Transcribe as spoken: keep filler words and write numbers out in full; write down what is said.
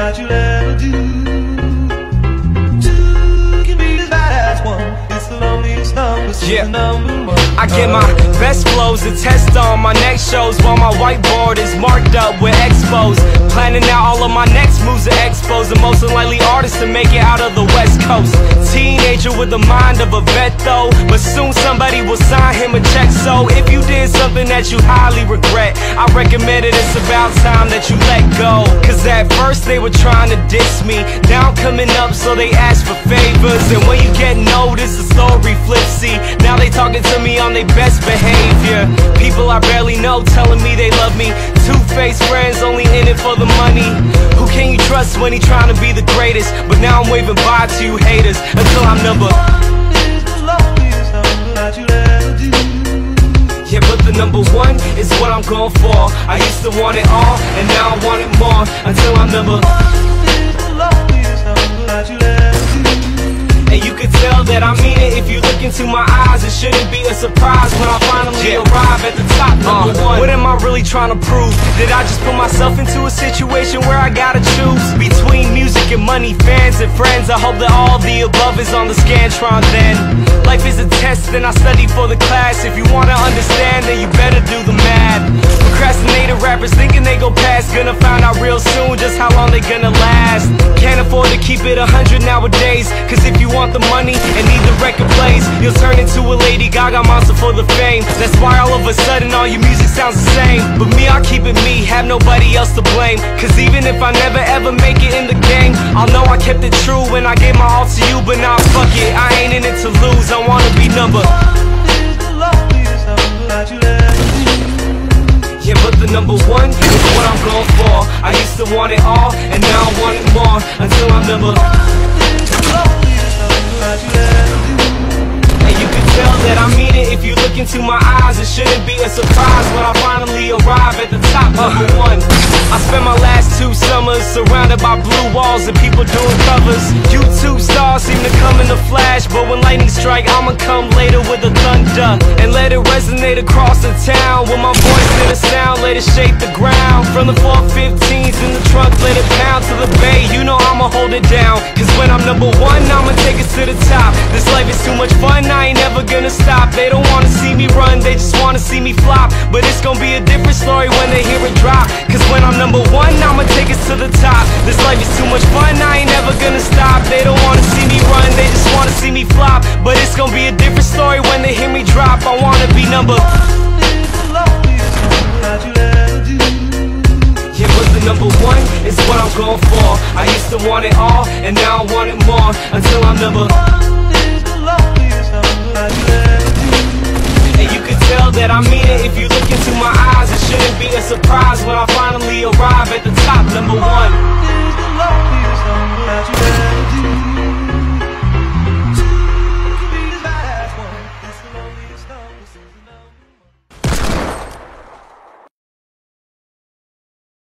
that you'll ever do. Two can be as bad as one. It's the loneliest number, so yeah. the number one. I get my best flows to test on my next shows, while my whiteboard is marked up with expos. Planning out all of my next moves to expose the most unlikely artists to make it out of the West Coast. Teenager with the mind of a vet though, but soon somebody will sign him a check. So if you did something that you highly regret, I recommend it, it's about time that you let go. Cause at first they were trying to diss me, now I'm coming up so they ask for favors. And when you get noticed, the story flips, see. Now they talking to me on their best behavior. People I barely know telling me they love me. Two-faced friends only in it for the money. Who can you trust when he trying to be the greatest? But now I'm waving bye to you haters until I'm number one is the loneliest number that you'll ever do. Yeah, but the number one is what I'm going for. I used to want it all, and now I want it more. Until I'm number one is the loneliest number that you'll ever do. And you can tell that I mean it if you look into my eyes. It shouldn't be a surprise when I finally yeah. arrive at the top, number uh, one. What am I really trying to prove? Did I just put myself into a situation where I gotta choose between music and money, fans and friends? I hope that all the above is on the Scantron then. Life is a test and I study for the class. If you wanna understand, then you better do the math. Procrastinator rappers thinking they go past, gonna find out real soon just how long they gonna last. Can't afford to keep it a hundred nowadays, cause if you want the money and need the record plays, you'll turn into a Lady Gaga monster for the fame. That's why all of a sudden all your music sounds the same. But me, I'll keep it me, have nobody else to blame. Cause even if I never ever make it in the game, I'll know I kept it true when I gave my all to you. But now fuck it, I ain't in it to lose, I wanna be number one is the loneliest number that you'll ever do. Yeah, but the number one is what I'm going for. I used to want it all, and now I want it more. Until I'm number one is the loneliest number that you'll ever do. And you can tell that I mean it if you look into my eyes. It shouldn't be a surprise when I finally arrive at the top, number uh. one. I spent my last two summers surrounded by blue walls and people doing covers. YouTube stars seem to come in a flash, but when lightning strike, I'ma come later with the thunder and let it resonate across the town. With my voice in the sound, let it shake the ground. From the four fifteens in the trunk, let it pound to the bay. You know I'ma hold it down, cause when I'm number one, I'ma take it to the top. This life is too much fun, I ain't never gonna stop. They don't wanna see me run, they just wanna see me flop. But it's gonna be a different story when they hear it drop. Cause when I'm number one, I'ma take it to the top. This life is too much fun, I ain't never gonna stop. They don't wanna see me run, they just wanna see me flop. But it's gonna be a different story when they hear me drop. I wanna be number one is the loneliest number that you'll ever do. Yeah, but the number one is what I'm going for. I used to want it all, and now I want it more. Until I'm number one is the loneliest number that you'll ever do. And you can tell that I mean it if you look into my eyes. It shouldn't be a surprise when I finally arrive at the top, number one. One is the loneliest number that you'll ever do.